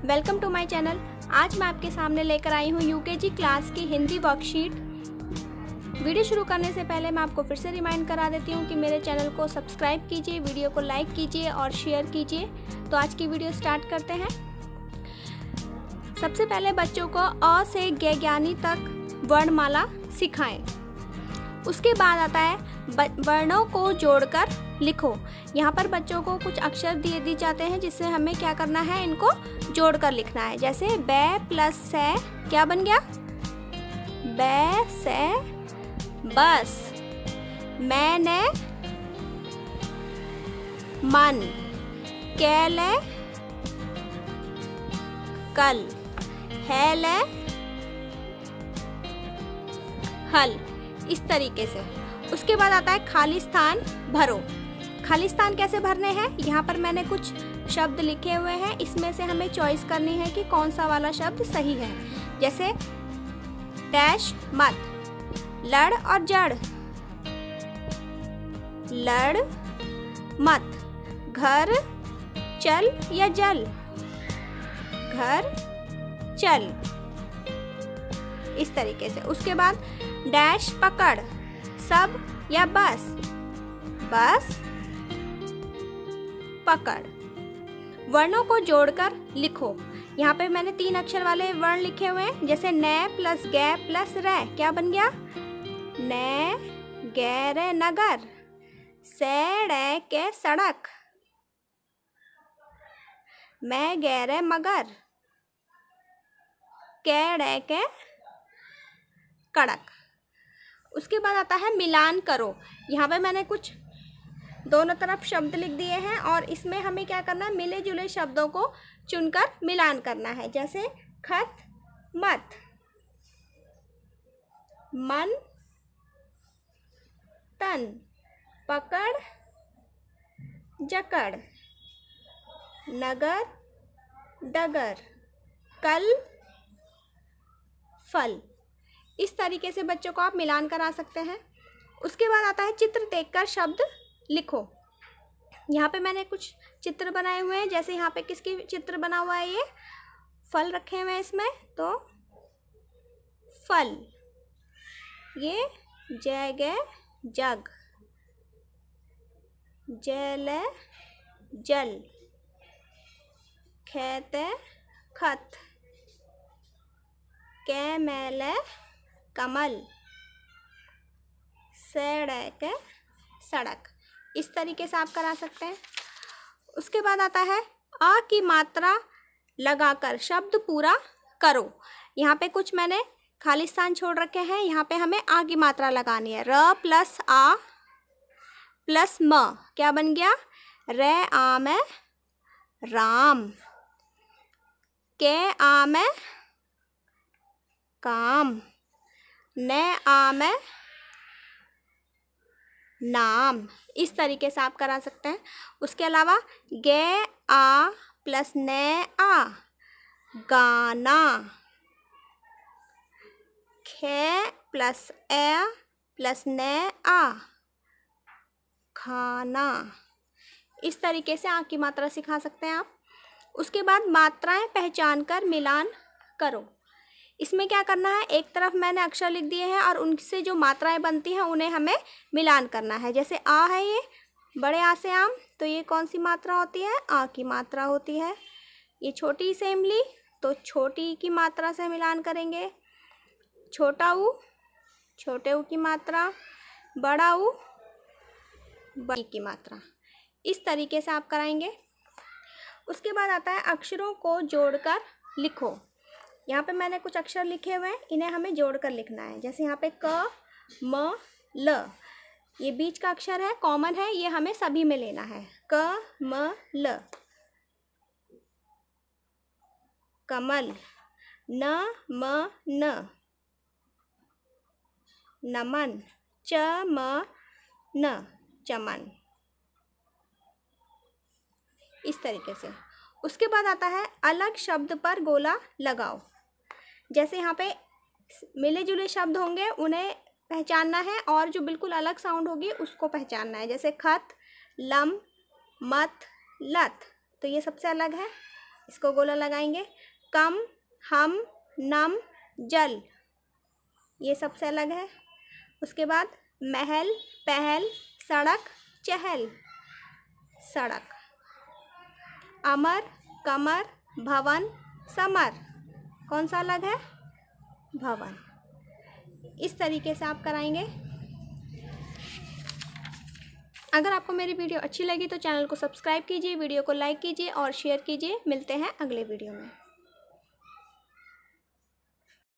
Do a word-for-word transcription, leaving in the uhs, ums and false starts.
Welcome to my channel. आज मैं आपके सामने लेकर आई हूँ यूकेजी क्लास की हिंदी वर्कशीट। वीडियो शुरू करने से पहले मैं आपको फिर से रिमाइंड करा देती हूँ कि मेरे चैनल को सब्सक्राइब कीजिए, वीडियो को लाइक कीजिए और शेयर कीजिए। तो आज की वीडियो स्टार्ट करते हैं। सबसे पहले बच्चों को अ से ज्ञानी तक वर्णमाला सिखाएं। उसके बाद आता है वर्णों को जोड़कर लिखो। यहाँ पर बच्चों को कुछ अक्षर दिए दिए जाते हैं जिससे हमें क्या करना है, इनको जोड़कर लिखना है। जैसे बै प्लस से क्या बन गया, बै से बस, मैंने मन, कैले कल, हैले हल, इस तरीके से। उसके बाद आता है खाली स्थान भरो। खाली स्थान कैसे भरने हैं, यहाँ पर मैंने कुछ शब्द लिखे हुए हैं, इसमें से हमें चॉइस करनी है कि कौन सा वाला शब्द सही है। जैसे डैश मत, लड़ और जड़, लड़ मत, घर चल या जल, घर चल, इस तरीके से। उसके बाद डैश पकड़, सब या बस, बस पकड़। वर्णों को जोड़कर लिखो। यहाँ पे मैंने तीन अक्षर वाले वर्ण लिखे हुए हैं। जैसे नै प्लस गे प्लस रे क्या बन गया, नै गैरे नगर, सैड़े के सड़क, मैं गैरे मगर, कैड़े के कड़क। उसके बाद आता है मिलान करो। यहाँ पे मैंने कुछ दोनों तरफ शब्द लिख दिए हैं और इसमें हमें क्या करना है, मिले जुले शब्दों को चुनकर मिलान करना है। जैसे खत मत, मन तन, पकड़ जकड़, नगर डगर, कल फल। इस तरीके से बच्चों को आप मिलान करा सकते हैं। उसके बाद आता है चित्र देखकर शब्द लिखो। यहाँ पे मैंने कुछ चित्र बनाए हुए हैं। जैसे यहाँ पे किसकी चित्र बना हुआ है, ये फल रखे हुए हैं इसमें, तो फल, ये जगह जग, जल जल, खेत खत, कैमल कमल, सड़क सड़क। इस तरीके से आप करा सकते हैं। उसके बाद आता है आ की मात्रा लगाकर शब्द पूरा करो। यहाँ पे कुछ मैंने खाली स्थान छोड़ रखे हैं। यहाँ पे हमें आ की मात्रा लगानी है। र प्लस आ प्लस म क्या बन गया, रे आम राम, के आम काम, ने आम नाम। इस तरीके से आप करा सकते हैं। उसके अलावा गे आ प्लस ने आ गाना, खे प्लस ए प्लस ने आ खाना। इस तरीके से आ की मात्रा सिखा सकते हैं आप। उसके बाद मात्राएं पहचान कर मिलान करो। इसमें क्या करना है, एक तरफ मैंने अक्षर लिख दिए हैं और उनसे जो मात्राएं बनती हैं उन्हें हमें मिलान करना है। जैसे आ है, ये बड़े आ से आम, तो ये कौन सी मात्रा होती है, आ की मात्रा होती है। ये छोटी से इमली, तो छोटी की मात्रा से मिलान करेंगे। छोटा ऊ, छोटे ऊ की मात्रा, बड़ा ऊ, बड़ी की मात्रा। इस तरीके से आप कराएंगे। उसके बाद आता है अक्षरों को जोड़कर लिखो। यहाँ पे मैंने कुछ अक्षर लिखे हुए हैं, इन्हें हमें जोड़कर लिखना है। जैसे यहाँ पे क म ल, ये बीच का अक्षर है, कॉमन है, ये हमें सभी में लेना है। क म ल, कमल, न म न, नमन, च म न चमन। इस तरीके से। उसके बाद आता है अलग शब्द पर गोला लगाओ। जैसे यहाँ पे मिले जुले शब्द होंगे उन्हें पहचानना है और जो बिल्कुल अलग साउंड होगी उसको पहचानना है। जैसे खत, लम, मत, लत, तो ये सबसे अलग है। इसको गोला लगाएंगे। कम, हम, नम, जल, ये सबसे अलग है। उसके बाद महल, पहल, सड़क, चहल, सड़क। अमर, कमर, भवन, समर, कौन सा अलग है? भवन। इस तरीके से आप कराएंगे। अगर आपको मेरी वीडियो अच्छी लगी तो चैनल को सब्सक्राइब कीजिए, वीडियो को लाइक कीजिए और शेयर कीजिए। मिलते हैं अगले वीडियो में।